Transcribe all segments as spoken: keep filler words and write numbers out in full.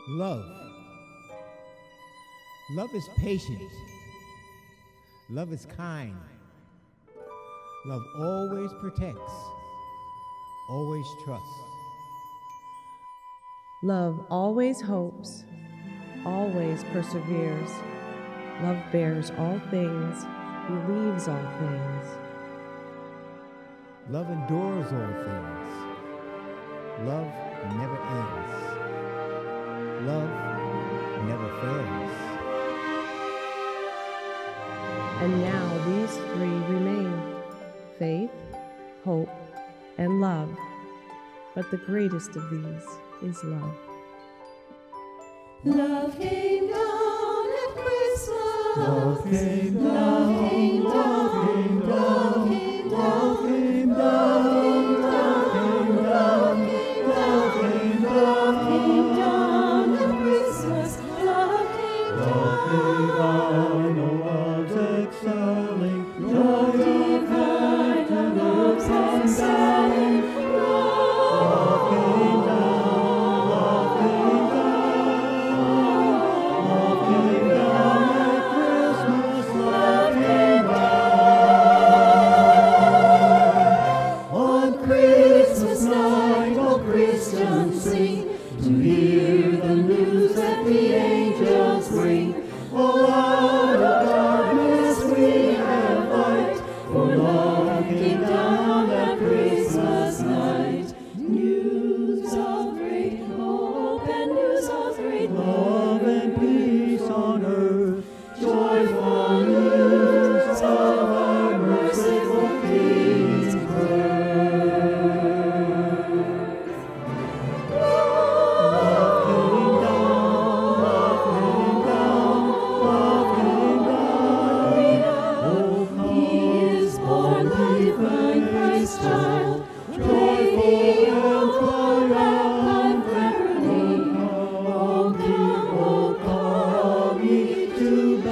Love. Love is patient. Love is kind. Love always protects, always trusts. Love always hopes, always perseveres. Love bears all things, believes all things. Love endures all things. Love never ends. Love never fails. And now these three remain: faith, hope, and love. But the greatest of these is love. Love came down at Christmas. Love came down. Love came down. Love came down. Love came down. Love came down. Love came down. Love came down at Christmas. Love came Love came down. No love's excelling. Love divine and love's excelling. Love came down. Love came down. Love came down at Christmas. Love came down. On Christmas night, all Christians sing to hear the news that the angels bring. All out of darkness we have light, for love came down at Christmas night. News of great hope and news of great Love and peace on earth, joyful news of our merciful King's birth. Love came down, love came down, love came down. Oh, He is born the divine Christ child. joyful and triumphant. Oh, come, oh, come ye to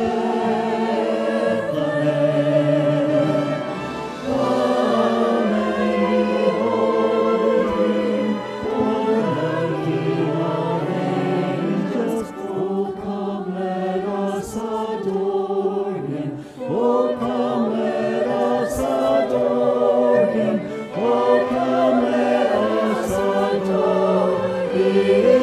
Bethlehem. Come and behold him, born the King of angels. Oh, come, let us adore him. Oh, come, let us adore him. Oh, come, let us adore him.